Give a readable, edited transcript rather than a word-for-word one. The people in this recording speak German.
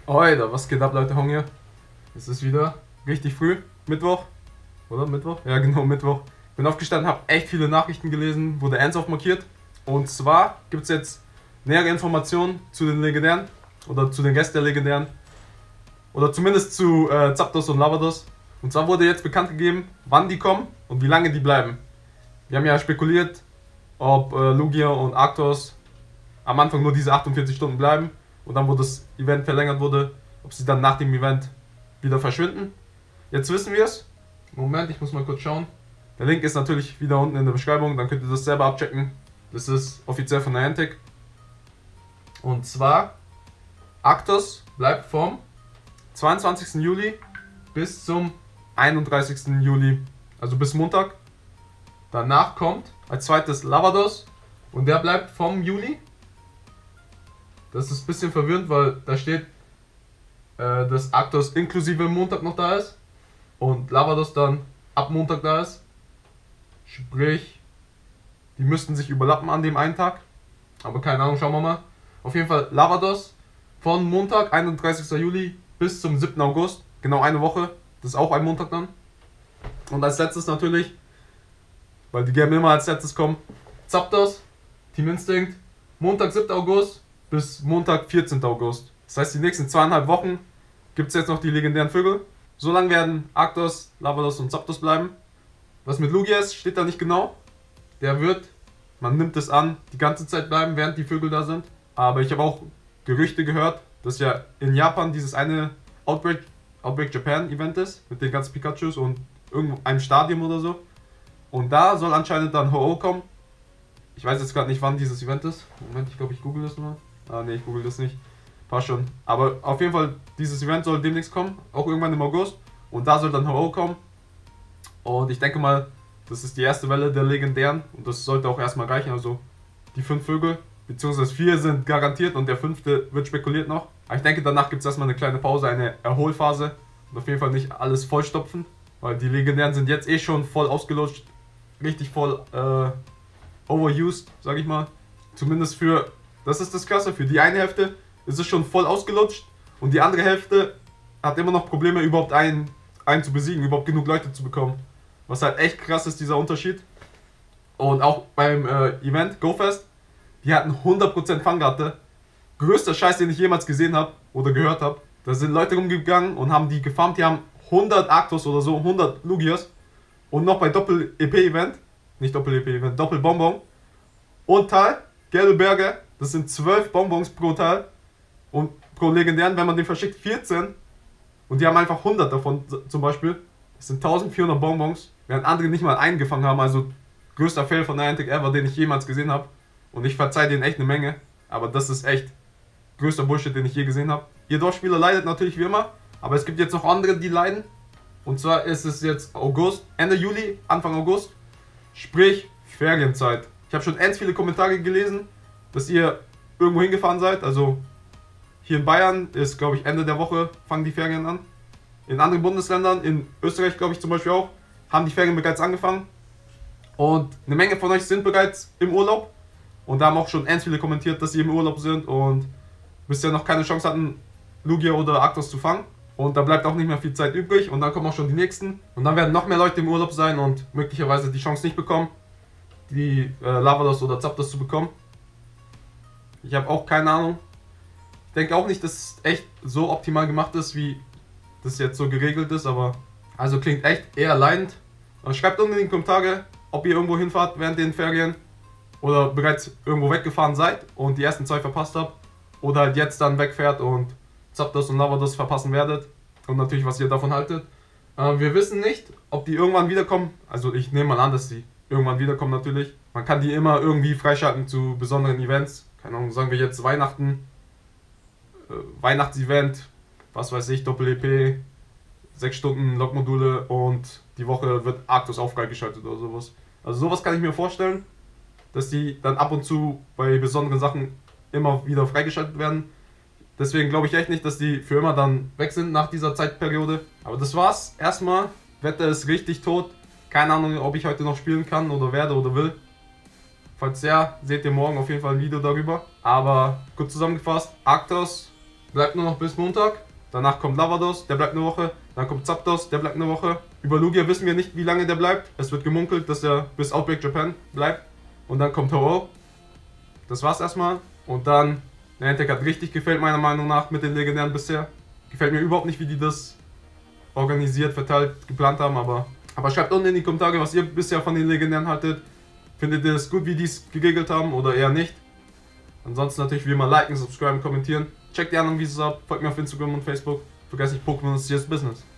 Alter, was geht ab, Leute? Hong hier. Es ist wieder richtig früh, Mittwoch, oder? Mittwoch? Ja, genau, Mittwoch. Bin aufgestanden, habe echt viele Nachrichten gelesen, wurde ernsthaft markiert. Und zwar gibt es jetzt nähere Informationen zu den Legendären oder zu den Gästen der Legendären oder zumindest zu Zapdos und Lavados. Und zwar wurde jetzt bekannt gegeben, wann die kommen und wie lange die bleiben. Wir haben ja spekuliert, ob Lugia und Arctos am Anfang nur diese 48 Stunden bleiben und dann, wo das Event verlängert wurde, ob sie dann nach dem Event wieder verschwinden. Jetzt wissen wir es. Moment, ich muss mal kurz schauen. Der Link ist natürlich wieder unten in der Beschreibung, dann könnt ihr das selber abchecken. Das ist offiziell von Niantic. Und zwar, Arctos bleibt vom 22. Juli bis zum 31. Juli, also bis Montag. Danach kommt als zweites Lavados und der bleibt vom Juli. Das ist ein bisschen verwirrend, weil da steht, dass Arctos inklusive Montag noch da ist und Lavados dann ab Montag da ist. Sprich, die müssten sich überlappen an dem einen Tag. Aber keine Ahnung, schauen wir mal. Auf jeden Fall Lavados von Montag, 31. Juli bis zum 7. August. Genau eine Woche. Das ist auch ein Montag dann. Und als letztes natürlich, weil die gerne immer als letztes kommen, Zapdos, Team Instinct, Montag 7. August bis Montag 14. August. Das heißt, die nächsten 2,5 Wochen gibt es jetzt noch die legendären Vögel. So lange werden Arctos, Lavados und Zapdos bleiben. Was mit Lugia ist, steht da nicht genau. Der wird, man nimmt es an, die ganze Zeit bleiben, während die Vögel da sind. Aber ich habe auch Gerüchte gehört, dass ja in Japan dieses eine Outbreak Japan Event ist, mit den ganzen Pikachus und irgendeinem Stadion oder so. Und da soll anscheinend dann Ho-Oh kommen. Ich weiß jetzt gerade nicht, wann dieses Event ist. Moment, ich glaube, ich google das mal. Ah, ne, ich google das nicht. Passt schon. Aber auf jeden Fall, dieses Event soll demnächst kommen. Auch irgendwann im August. Und da soll dann Ho-Oh kommen. Und ich denke mal, das ist die erste Welle der Legendären. Und das sollte auch erstmal reichen. Also die 5 Vögel, beziehungsweise 4 sind garantiert und der 5. wird spekuliert noch. Aber ich denke, danach gibt es erstmal eine kleine Pause, eine Erholphase. Und auf jeden Fall nicht alles vollstopfen. Weil die Legendären sind jetzt eh schon voll ausgelutscht. Richtig voll overused, sag ich mal. Zumindest für, das ist das Krasse, für die eine Hälfte ist es schon voll ausgelutscht. Und die andere Hälfte hat immer noch Probleme, überhaupt einen zu besiegen, überhaupt genug Leute zu bekommen. Was halt echt krass ist, dieser Unterschied. Und auch beim Event, GoFest, die hatten 100% Fangrate. Größter Scheiß, den ich jemals gesehen habe oder gehört habe. Da sind Leute rumgegangen und haben die gefarmt, die haben 100 Arctos oder so, 100 Lugias. Und noch bei Doppel-EP-Event, nicht Doppel-EP-Event, Doppel-Bonbon. Und Teil, gelbe Berge, das sind 12 Bonbons pro Teil. Und pro Legendären, wenn man den verschickt, 14. Und die haben einfach 100 davon zum Beispiel. Das sind 1400 Bonbons, während andere nicht mal einen gefangen haben. Also größter Fail von Niantic ever, den ich jemals gesehen habe. Und ich verzeihe denen echt eine Menge. Aber das ist echt größter Bullshit, den ich je gesehen habe. Ihr Dorfspieler leidet natürlich wie immer. Aber es gibt jetzt noch andere, die leiden. Und zwar ist es jetzt August, Ende Juli, Anfang August. Sprich, Ferienzeit. Ich habe schon ganz viele Kommentare gelesen, dass ihr irgendwo hingefahren seid. Also hier in Bayern ist, glaube ich, Ende der Woche fangen die Ferien an. In anderen Bundesländern, in Österreich, glaube ich zum Beispiel auch, haben die Ferien bereits angefangen. Und eine Menge von euch sind bereits im Urlaub. Und da haben auch schon ganz viele kommentiert, dass sie im Urlaub sind und bisher noch keine Chance hatten, Lugia oder Arctos zu fangen. Und da bleibt auch nicht mehr viel Zeit übrig und dann kommen auch schon die nächsten. Und dann werden noch mehr Leute im Urlaub sein und möglicherweise die Chance nicht bekommen, die Lavados oder Zapdos zu bekommen. Ich habe auch keine Ahnung. Ich denke auch nicht, dass es echt so optimal gemacht ist, wie das jetzt so geregelt ist, aber also klingt echt eher leidend. Schreibt unten in die Kommentare, ob ihr irgendwo hinfahrt während den Ferien oder bereits irgendwo weggefahren seid und die ersten 2 verpasst habt oder halt jetzt dann wegfährt und Zapdos und Lavados verpassen werdet und natürlich, was ihr davon haltet. Wir wissen nicht, ob die irgendwann wiederkommen. Also ich nehme mal an, dass die irgendwann wiederkommen natürlich. Man kann die immer irgendwie freischalten zu besonderen Events. Keine Ahnung, sagen wir jetzt Weihnachten, Weihnachtsevent, was weiß ich, Doppel-EP, 6 Stunden Logmodule und die Woche wird Arctos auch freigeschaltet oder sowas. Also sowas kann ich mir vorstellen, dass die dann ab und zu bei besonderen Sachen immer wieder freigeschaltet werden. Deswegen glaube ich echt nicht, dass die für immer dann weg sind nach dieser Zeitperiode. Aber das war's. Erstmal, Wetter ist richtig tot. Keine Ahnung, ob ich heute noch spielen kann oder werde oder will. Falls ja, seht ihr morgen auf jeden Fall ein Video darüber. Aber kurz zusammengefasst, Arctos bleibt nur noch bis Montag. Danach kommt Lavados, der bleibt eine Woche. Dann kommt Zapdos, der bleibt eine Woche. Über Lugia wissen wir nicht, wie lange der bleibt. Es wird gemunkelt, dass er bis Outbreak Japan bleibt. Und dann kommt Ho-Oh. Das war's erstmal. Und dann, Niantic hat richtig gefällt meiner Meinung nach mit den Legendären bisher. Gefällt mir überhaupt nicht, wie die das organisiert, verteilt, geplant haben. Aber schreibt unten in die Kommentare, was ihr bisher von den Legendären haltet. Findet ihr es gut, wie die es geregelt haben oder eher nicht? Ansonsten natürlich wie immer liken, subscriben, kommentieren. Checkt die anderen Videos ab, folgt mir auf Instagram und Facebook. Vergesst nicht, Pokémon ist jetzt Business.